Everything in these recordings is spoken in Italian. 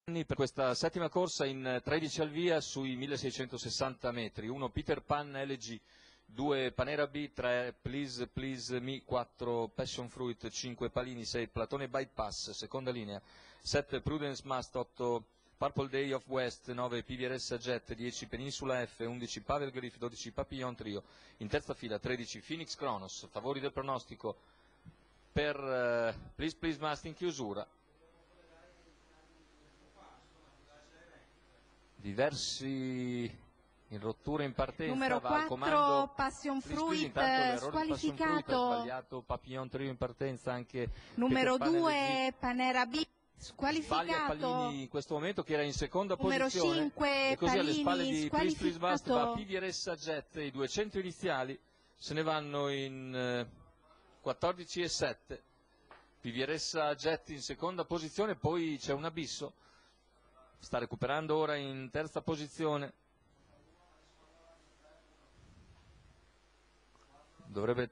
Per questa settima corsa in 13 al via sui 1660 metri, 1 Peter Pan LG, 2 Panera B, 3 Please Please Me, 4 Passion Fruit, 5 Palini, 6 Platone Bypass, seconda linea, 7 Prudence Must, 8 Purple Day of West, 9 PVRS Jet, 10 Peninsula F, 11 Pavel Griff, 12 Papillon Trio, in terza fila 13 Phoenix Kronos. Favori del pronostico per Please Please Must in chiusura. Diversi in rottura in partenza. Numero 4 Passion Fruit squalificato. Sbagliato Papillon Trio in partenza, anche numero 2 Panera B squalificato. Palini in questo momento, che era in seconda numero posizione, 5 e così alle spalle Palini di Please Please Must va squalificato. PVRS Jet. I 200 iniziali se ne vanno in 14 e 7. PVRS Jet in seconda posizione, poi c'è un abisso, sta recuperando ora in terza posizione. Dovrebbe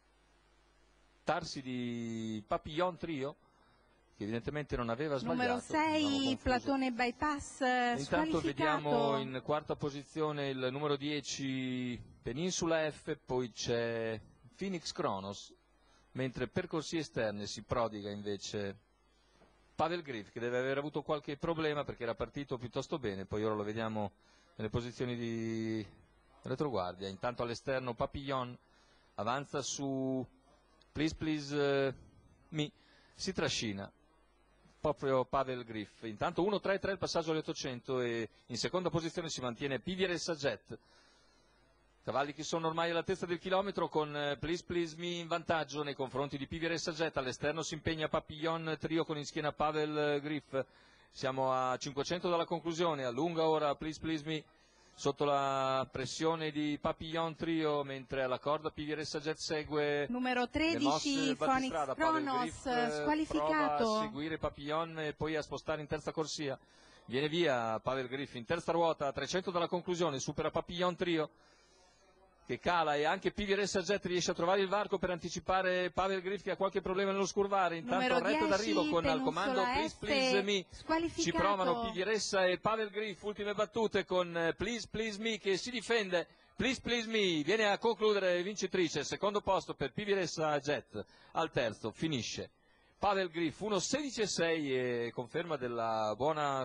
trattarsi di Papillon Trio, che evidentemente non aveva sbagliato. Numero 6 Platone Bypass Intanto squalificato. vediamo in quarta posizione il numero 10 Peninsula F, poi c'è Phoenix Kronos, mentre per corsie esterne si prodiga invece Pavel Griff, che deve aver avuto qualche problema perché era partito piuttosto bene, poi ora lo vediamo nelle posizioni di retroguardia. Intanto all'esterno Papillon avanza su Please Please Me, si trascina proprio Pavel Griff. Intanto 1-3-3 il passaggio alle 800 e in seconda posizione si mantiene PVRS Jet. Cavalli che sono ormai all'altezza del chilometro, con Please Please Me in vantaggio nei confronti di PVRS Jet. All'esterno si impegna Papillon Trio con in schiena Pavel Griff. Siamo a 500 dalla conclusione, allunga ora Please Please Me sotto la pressione di Papillon Trio, mentre alla corda PVRS Jet segue numero 13 Phoenix Kronos squalificato. Prova a seguire Papillon e poi a spostare in terza corsia. Viene via Pavel Griff in terza ruota, a 300 dalla conclusione, supera Papillon Trio che cala, e anche PVRS Jet riesce a trovare il varco per anticipare Pavel Griff, che ha qualche problema nello scurvare. Intanto retta d'arrivo con al comando Please Please Me, ci provano PVRS e Pavel Griff, ultime battute con Please Please Me che si difende. Please Please Me viene a concludere vincitrice, secondo posto per PVRS Jet, al terzo finisce Pavel Griff 1.16.6 e conferma della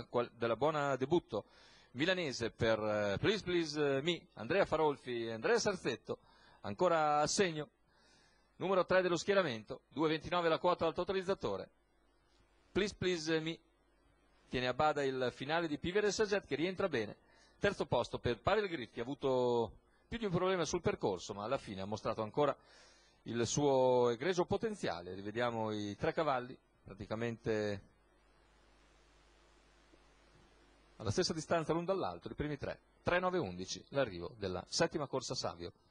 buona debutto milanese per Please Please Me. Andrea Farolfi e Andrea Sarzetto ancora a segno, numero 3 dello schieramento, 2.29 la quota al totalizzatore. Please Please Me tiene a bada il finale di PVRS Jet, che rientra bene. Terzo posto per Pavel Griff, che ha avuto più di un problema sul percorso, ma alla fine ha mostrato ancora il suo egregio potenziale. Rivediamo i tre cavalli praticamente alla stessa distanza l'un dall'altro, i primi tre, 3-9-11, l'arrivo della settima corsa Savio.